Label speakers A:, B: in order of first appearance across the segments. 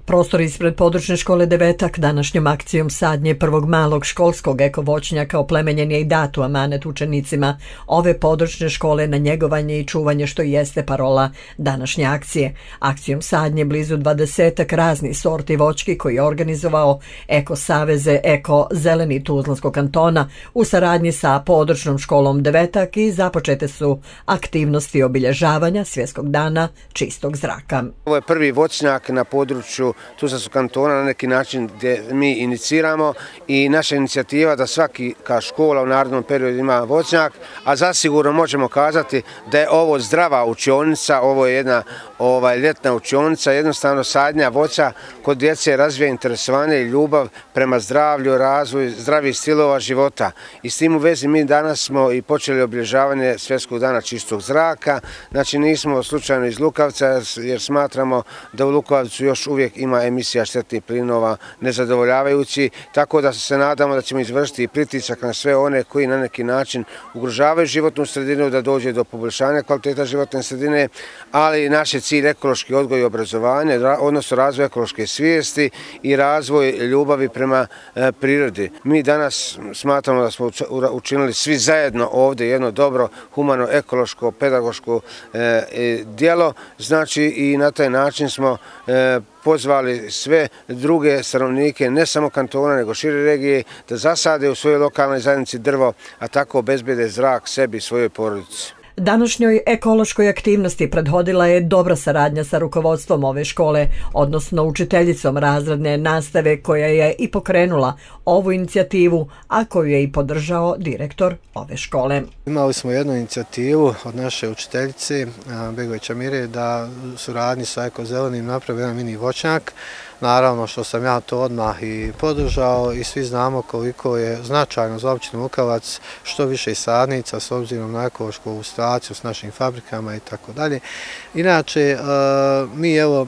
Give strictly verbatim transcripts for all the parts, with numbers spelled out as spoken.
A: Prostor ispred područne škole Devetak današnjom akcijom sadnje prvog malog školskog eko voćnjaka oplemenjen je i dat u amanet učenicima ove područne škole na njegovanje i čuvanje, što jeste parola današnje akcije. Akcijom sadnje blizu dvadesetak raznih sorti voćki koji je organizovao Eko Saveze Eko Zeleni Tuzlanskog kantona u saradnji sa područnom školom Devetak i započete su aktivnosti obilježavanja Svjetskog dana čistog zraka.
B: Ovo je prvi voćnjak na području Tuzlanskog kantona na neki način gdje mi iniciramo i naša inicijativa da svaki ka škola u narednom periodu ima voćnjak, a zasigurno možemo kazati da je ovo zdrava učionica, ovo je jedna ovaj, ljetna učionica, jednostavno sadnja voća kod djece razvija interesovanje i ljubav prema zdravlju, razvoju, zdravih stilova života. I s tim u vezi mi danas smo i počeli obilježavanje Svjetskog dana čistog zraka, znači nismo slučajno iz Lukavca jer smatramo da u Lukavcu još uvijek ima emisija štetnih plinova nezadovoljavajući, tako da se nadamo da ćemo izvršiti i pritisak na sve one koji na neki način ugrožavaju životnu sredinu, da dođe do poboljšanja kvaliteta životne sredine, ali naš je cilj ekološki odgoj i obrazovanje, odnosno razvoj ekološke svijesti i razvoj ljubavi prema e, prirodi. Mi danas smatramo da smo učinili svi zajedno ovdje jedno dobro, humano, ekološko, pedagoško e, djelo, znači i na taj način smo e, pozvali sve druge stanovnike, ne samo kantona, nego šire regije, da zasade u svojoj lokalnoj zajednici drvo, a tako obezbede zrak sebi i svojoj porodici.
A: Današnjoj ekološkoj aktivnosti prethodila je dobra saradnja sa rukovodstvom ove škole, odnosno učiteljicom razredne nastave koja je i pokrenula ovu inicijativu, a koju je i podržao direktor ove škole.
C: Imali smo jednu inicijativu od naše učiteljice Begovića Mire da u suradnji sa Eko Zelenim napravi jedan mini voćnjak. Naravno što sam ja to odmah i podržao i svi znamo koliko je značajno za općinu Lukavac što više sadnica s obzirom na ekološku situaciju s našim fabrikama i tako dalje. Inače, mi evo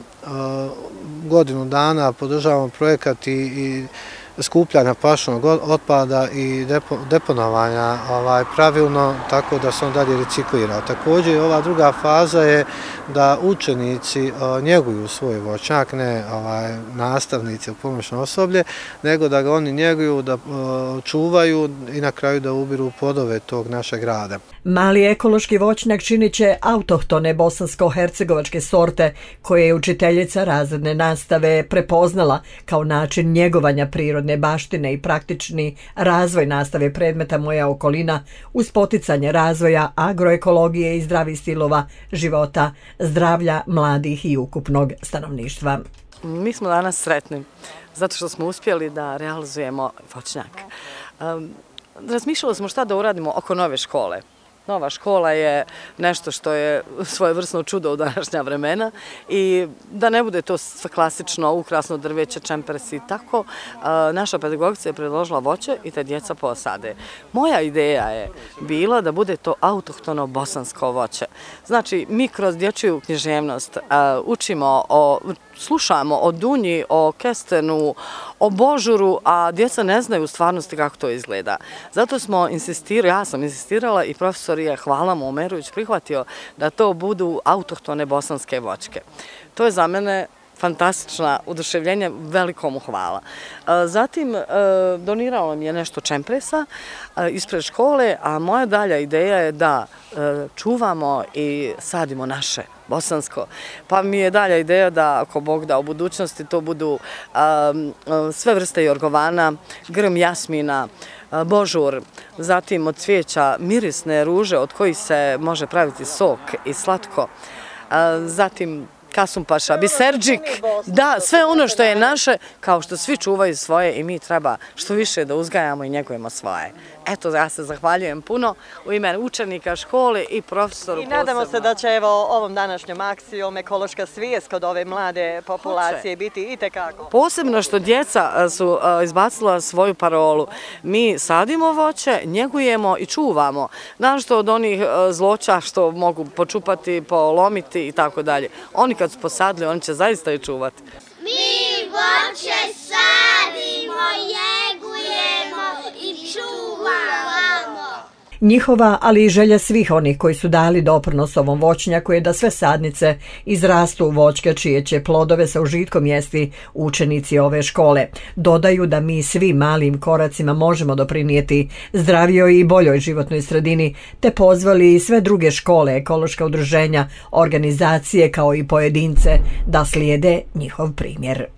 C: godinu dana podržavamo projekat i, i skupljanja pašnog otpada i depo, deponovanja ovaj, pravilno, tako da se on dalje reciklira. Također ova druga faza je da učenici o, njeguju svoj voćnjak, ne ovaj, nastavnici ili pomoćno osoblje, nego da ga oni njeguju, da o, čuvaju i na kraju da ubiru plodove tog našeg grada.
A: Mali ekološki voćnjak činit će autohtone bosansko-hercegovačke sorte koje je učiteljica razredne nastave prepoznala kao način njegovanja prirodne baštine i praktični razvoj nastave predmeta Moja okolina uz poticanje razvoja agroekologije i zdravih stilova života, zdravlja mladih i ukupnog stanovništva.
D: Mi smo danas sretni zato što smo uspjeli da realizujemo voćnjak. Um, razmišljali smo šta da uradimo oko nove škole. Nova škola je nešto što je svojevrsno čudo u današnja vremena i da ne bude to sve klasično, ukrasno drveće, čempersi i tako, naša pedagogica je predložila voće i te djeca posade. Moja ideja je bila da bude to autohtono bosansko voće. Znači, mi kroz dječju književnost učimo o slušamo o dunji, o kestenu, o božuru, a djeca ne znaju u stvarnosti kako to izgleda. Zato smo insistirali, ja sam insistirala i profesor je, hvala mu, Omerović prihvatio da to budu autohtone bosanske voćke. To je za mene fantastično oduševljenje, veliko mu hvala. Zatim doniralo mi je nešto čempresa ispred škole, a moja dalja ideja je da čuvamo i sadimo naše bosansko. Pa mi je dalja ideja da, ako Bog da, u budućnosti to budu sve vrste jorgovana, grm jasmina, božur, zatim od cvijeća mirisne ruže od kojih se može praviti sok i slatko, zatim kasumpaša, biserđik, da, sve ono što je naše, kao što svi čuvaju svoje i mi treba što više da uzgajamo i njegujemo svoje. Eto, ja se zahvaljujem puno u ime učenika škole i profesoru posebno.
E: I nadamo se da će evo ovom današnjom akcijom ekološka svijest kod ove mlade populacije biti itekako.
D: Posebno što djeca su izbacila svoju parolu. Mi sadimo voće, njegujemo i čuvamo. Našto od onih zloća što mogu počupati, polomiti i tako dalje. Oni kad su posadili, oni će zaista i čuvati.
F: Mi voće sadimo, njegujemo i čuvamo.
A: Njihova, ali i želja svih onih koji su dali doprinos ovom voćnjaku je da sve sadnice izrastu u voćke čije će plodove sa užitkom jesti učenici ove škole. Dodaju da mi svi malim koracima možemo doprinijeti zdravijoj i boljoj životnoj sredini, te pozvali i sve druge škole, ekološka udruženja, organizacije kao i pojedince da slijede njihov primjer.